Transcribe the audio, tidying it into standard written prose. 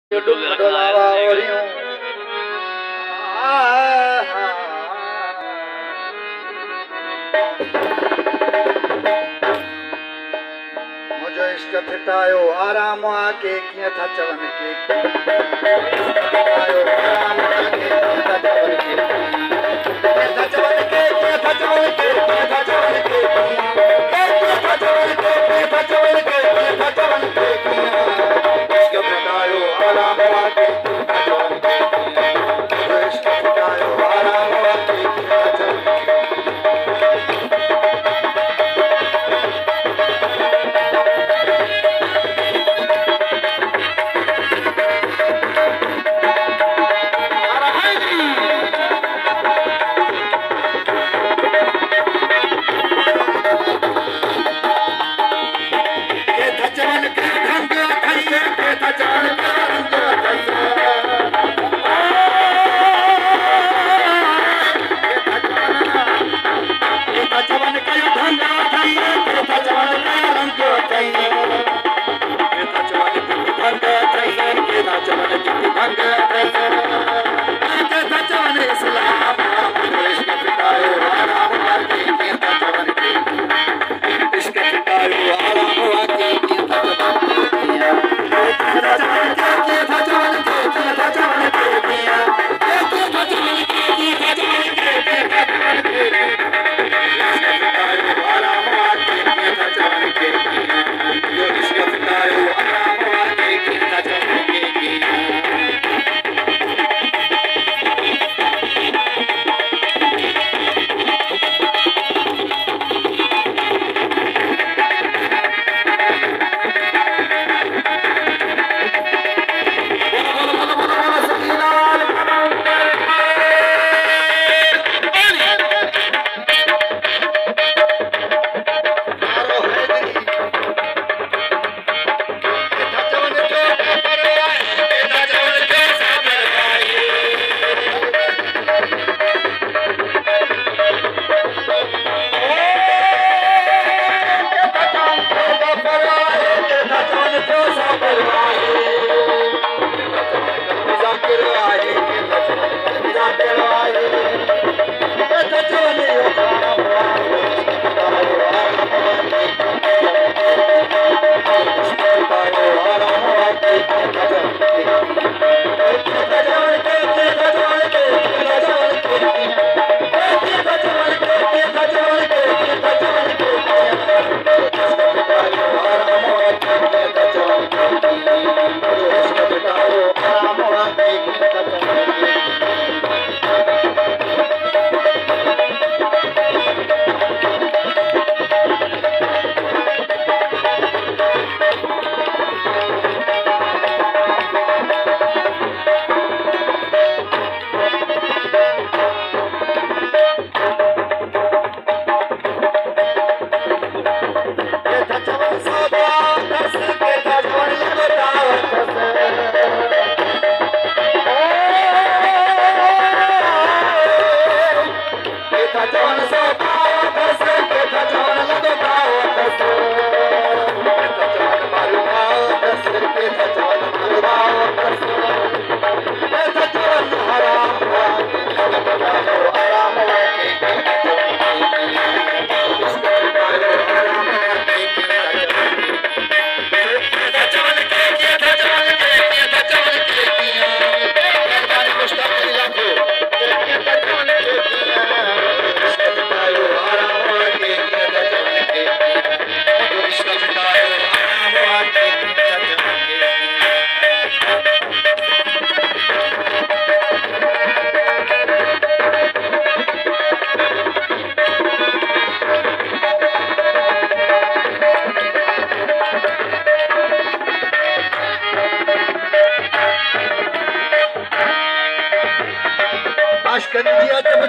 मुझो इश्क फिटायो आराम आके किए था चवन के फिटायो आराम आके किए था चवन के किए था चवन के किए था चवन के किए था चवन के किए था चवन के किए था चवन के किए था चवन के इश्क फिटायो आराम आके किए था चवन के मुझो इश्क फिटायो आराम आके किए था चवन के aşk diye